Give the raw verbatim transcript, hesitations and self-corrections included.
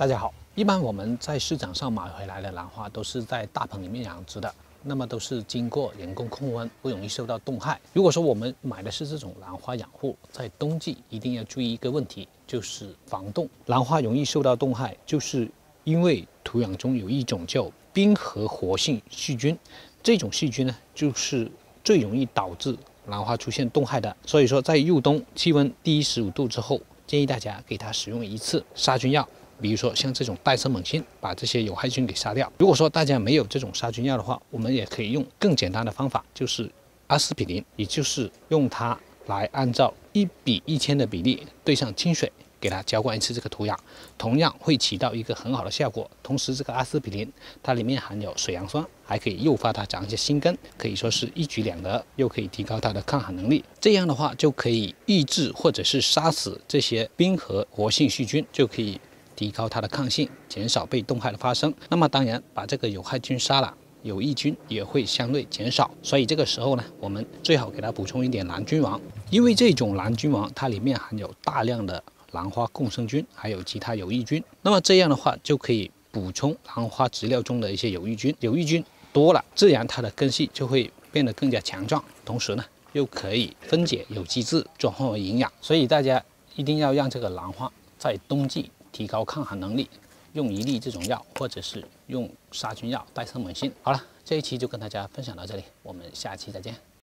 大家好，一般我们在市场上买回来的兰花都是在大棚里面养殖的，那么都是经过人工控温，不容易受到冻害。如果说我们买的是这种兰花养护，在冬季一定要注意一个问题，就是防冻。兰花容易受到冻害，就是因为土壤中有一种叫冰河活性细菌，这种细菌呢，就是最容易导致兰花出现冻害的。所以说，在入冬气温低十五度之后，建议大家给它使用一次杀菌药。比如说像这种戴森猛星，把这些有害菌给杀掉。如果说大家没有这种杀菌药的话，我们也可以用更简单的方法，就是阿司匹林，也就是用它来按照一比一千的比例兑上清水，给它浇灌一次这个土壤，同样会起到一个很好的效果。同时，这个阿司匹林它里面含有水杨酸，还可以诱发它长一些新根，可以说是一举两得，又可以提高它的抗寒能力。这样的话就可以抑制或者是杀死这些冰河活性细菌，就可以提高它的抗性，减少被冻害的发生。那么当然，把这个有害菌杀了，有益菌也会相对减少。所以这个时候呢，我们最好给它补充一点蓝菌王，因为这种蓝菌王它里面含有大量的兰花共生菌，还有其他有益菌。那么这样的话就可以补充兰花植料中的一些有益菌。有益菌多了，自然它的根系就会变得更加强壮，同时呢，又可以分解有机质，转化为营养。所以大家一定要让这个兰花在冬季提高抗寒能力，用一粒这种药，或者是用杀菌药戴森猛星。好了，这一期就跟大家分享到这里，我们下期再见。